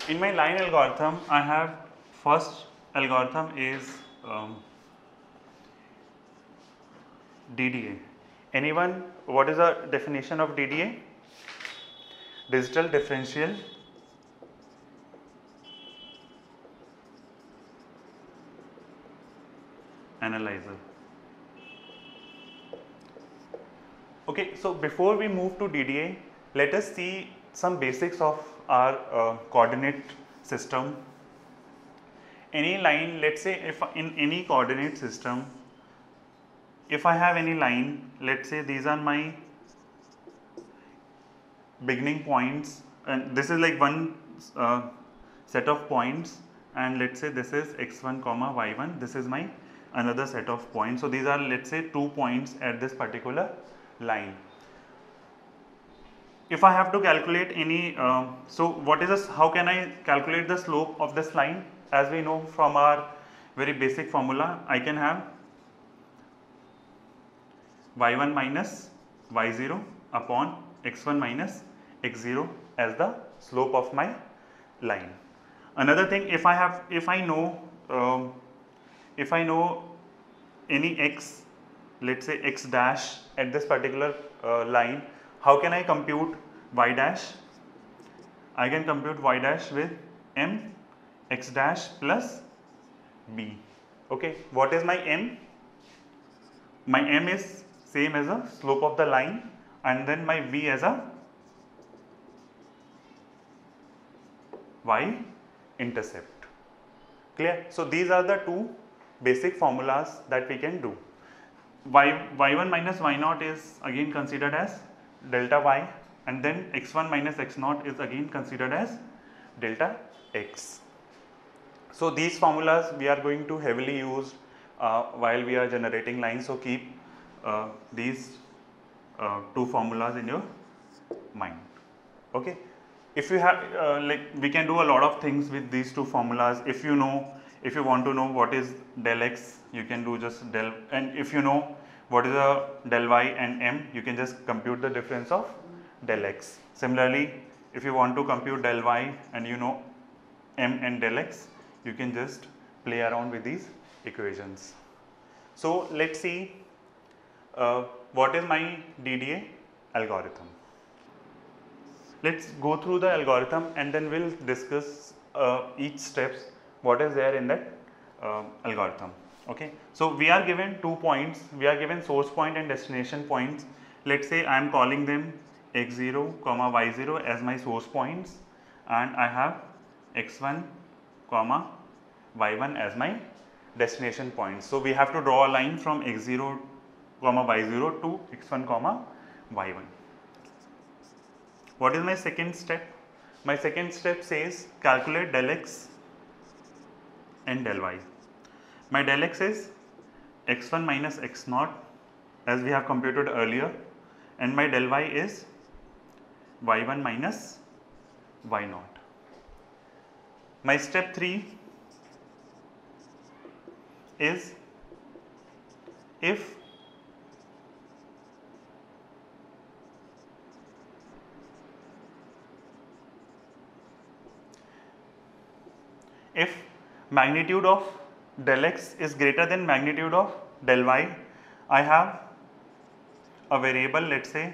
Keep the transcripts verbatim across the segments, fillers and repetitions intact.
In my line algorithm, I have first algorithm is um, D D A. Anyone, what is the definition of D D A? Digital differential analyzer. Okay, so before we move to D D A, let us see some basics of our uh, coordinate system. Any line, let's say if in any coordinate system, if I have any line, let's say these are my beginning points, and this is like one uh, set of points, and let's say this is x one comma y one, this is my another set of points. So these are, let's say, two points at this particular line. If I have to calculate any, uh, so what is this, how can I calculate the slope of this line? As we know from our very basic formula, I can have y one minus y zero upon x one minus x zero as the slope of my line. Another thing, if I have, if I know, um, if I know any x, let's say x dash at this particular uh, line, how can I compute y dash? I can compute y dash with m x dash plus b. Okay, what is my m? My m is same as a slope of the line, and then my v as a y intercept. Clear? So these are the two basic formulas that we can do. Y, y1 minus y zero is again considered as delta y, and then x one minus x zero is again considered as delta x. So these formulas we are going to heavily use uh, while we are generating lines. So keep uh, these uh, two formulas in your mind. Okay. If you have uh, like we can do a lot of things with these two formulas. If you know, if you want to know what is del x, you can do just del, and if you know what is a del y and m, you can just compute the difference of del x. Similarly, if you want to compute del y and you know m and del x, you can just play around with these equations. So let's see uh, what is my D D A algorithm. Let's go through the algorithm and then we'll discuss uh, each steps what is there in that uh, algorithm. Okay, so we are given two points, we are given source point and destination points. Let's say I am calling them x zero comma y zero as my source points, and I have x one comma y one as my destination points. So we have to draw a line from x zero comma y zero to x one comma y one. What is my second step? My second step says calculate del x and del y. My del x is x one minus x zero as we have computed earlier, and my del y is y one minus y zero. My step three is if if magnitude of del x is greater than magnitude of del y, I have a variable, let's say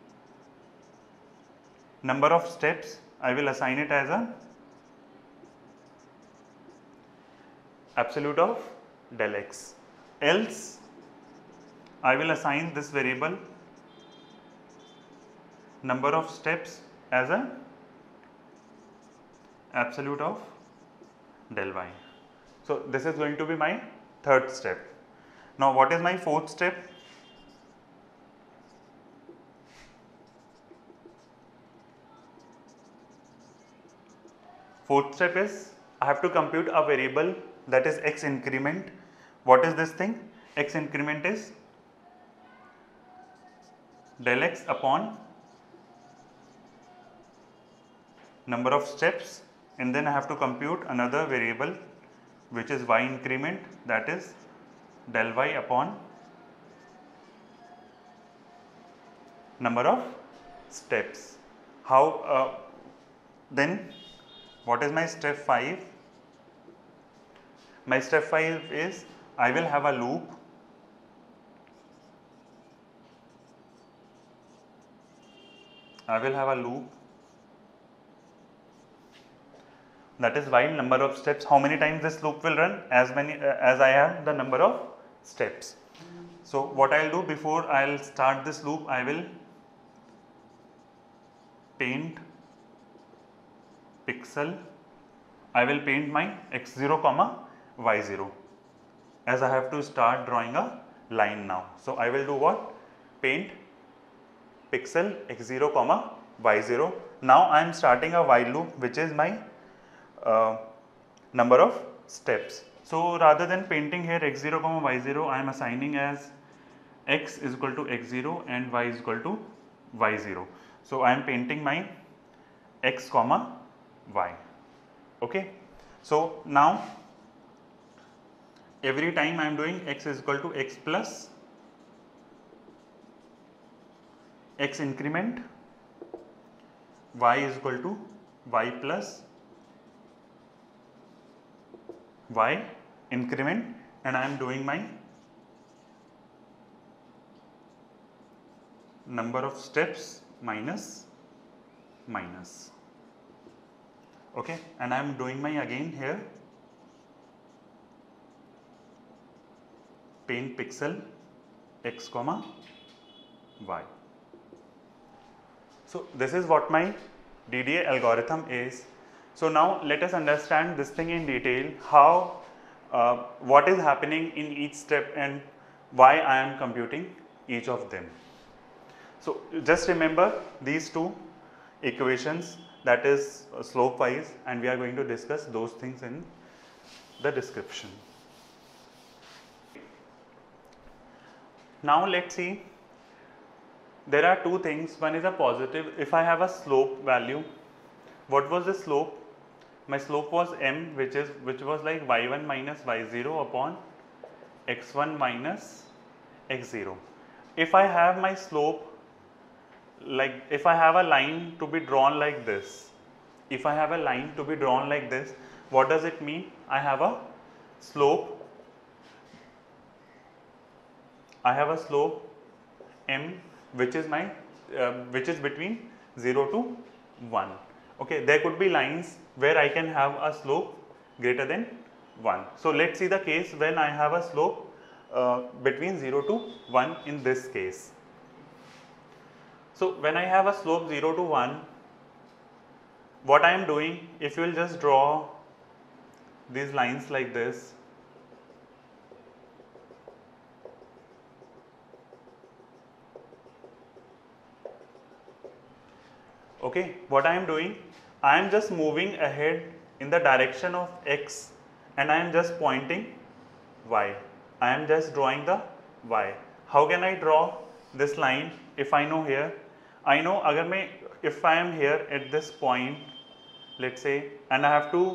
number of steps, I will assign it as a absolute of del x, else I will assign this variable number of steps as a absolute of del y. So this is going to be my third step. Now what is my fourth step? Fourth step is I have to compute a variable that is x increment. What is this thing? X increment is del x upon number of steps, and then I have to compute another variable which is y increment, that is del y upon number of steps. How uh, then What is my step five? My step five is I will have a loop I will have a loop that is while number of steps, how many times this loop will run, as many uh, as I have the number of steps. So what I will do before I will start this loop, I will paint pixel, I will paint my x zero comma y zero, as I have to start drawing a line now. So I will do what? Paint pixel x zero comma y zero. Now I am starting a while loop, which is my uh, number of steps. So rather than painting here x zero comma y zero, I am assigning as x is equal to x zero and y is equal to y zero. So I am painting my x comma y. Okay. So now every time I am doing x is equal to x plus x increment, y is equal to y plus y increment, and I am doing my number of steps minus minus. Okay, and I am doing my again here paint pixel x comma y. So this is what my D D A algorithm is. So now let us understand this thing in detail, how uh, what is happening in each step and why I am computing each of them. So just remember these two equations, that is uh, slope wise, and we are going to discuss those things in the description. Now let's see, there are two things. One is a positive. If I have a slope value, what was the slope? My slope was m, which is which was like y one minus y zero upon x one minus x zero. If I have my slope, like if I have a line to be drawn like this, if I have a line to be drawn like this, what does it mean? I have a slope, I have a slope m, which is my uh, which is between zero to one. Okay, there could be lines where I can have a slope greater than one. So let's see the case when I have a slope uh, between zero to one in this case. So when I have a slope zero to one, what I am doing, if you will just draw these lines like this, okay, what I am doing, I am just moving ahead in the direction of x and I am just pointing y. I am just drawing the y. How can I draw this line? If I know here, I know agar मैं, if I am here at this point, let's say, and I have to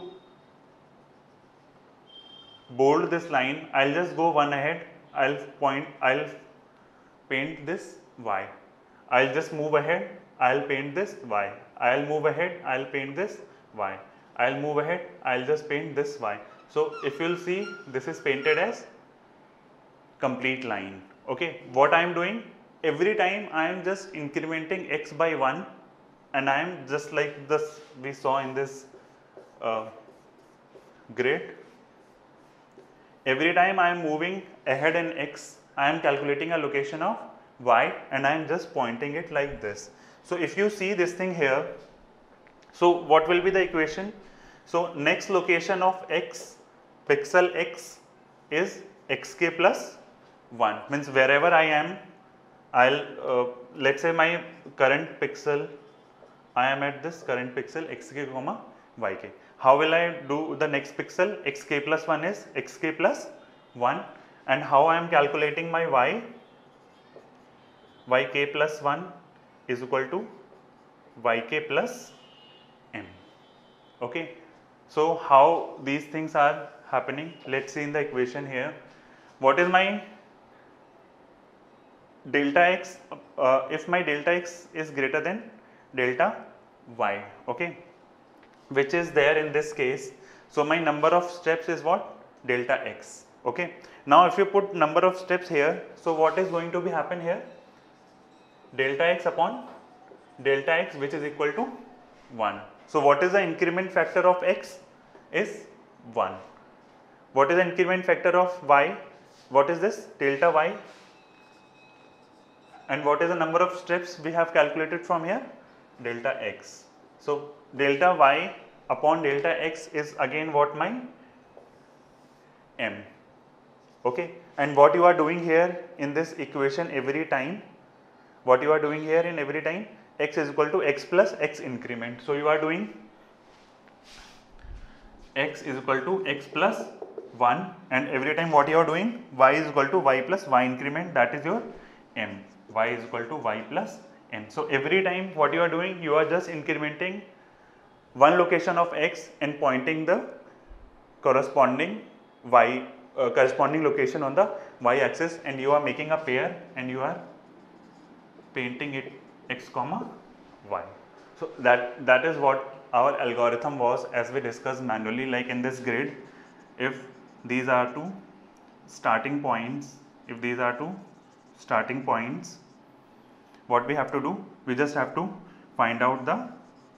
bold this line, I'll just go one ahead, I'll point, I'll paint this y. I'll just move ahead, I'll paint this y. I'll move ahead, I'll paint this y. I'll move ahead, I'll just paint this y. So if you'll see, this is painted as complete line. Okay, what I am doing, every time I am just incrementing x by one, and I am just like this we saw in this uh, grid. Every time I am moving ahead in x, I am calculating a location of y and I am just pointing it like this. So if you see this thing here, so what will be the equation? So next location of x, pixel x, is xk plus one, means wherever I am, I'll uh, let's say my current pixel, I am at this current pixel xk comma yk. How will I do the next pixel? Xk plus one is xk plus one, and how I am calculating my y? Yk plus one is equal to yk plus m. Okay, so how these things are happening? Let's see in the equation here. What is my delta x? Uh, if my delta x is greater than delta y, okay, which is there in this case. So my number of steps is what? Delta x. Okay. Now if you put number of steps here, so what is going to be happen here? Delta x upon delta x, which is equal to one. So what is the increment factor of x? Is one. What is the increment factor of y? What is this? Delta y. And what is the number of steps we have calculated from here? Delta x. So delta y upon delta x is again what? My m. Okay. And what you are doing here in this equation every time, what you are doing here in every time, x is equal to x plus x increment. So you are doing x is equal to x plus one, and every time what you are doing, y is equal to y plus y increment, that is your m. Y is equal to y plus m. So every time what you are doing, you are just incrementing one location of x and pointing the corresponding y uh, corresponding location on the y axis, and you are making a pair and you are painting it x comma y. So that that is what our algorithm was, as we discussed manually, like in this grid. If these are two starting points, if these are two starting points, what we have to do? We just have to find out the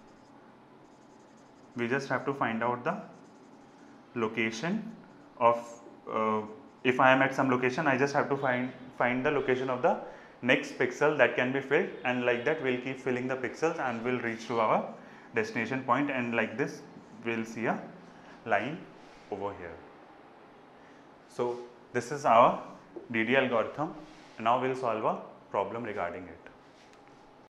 we just have to find out the location of uh, if I am at some location, I just have to find find the location of the next pixel that can be filled, and like that we'll keep filling the pixels and we'll reach to our destination point, and like this we'll see a line over here. So this is our D D A algorithm. Now we'll solve a problem regarding it.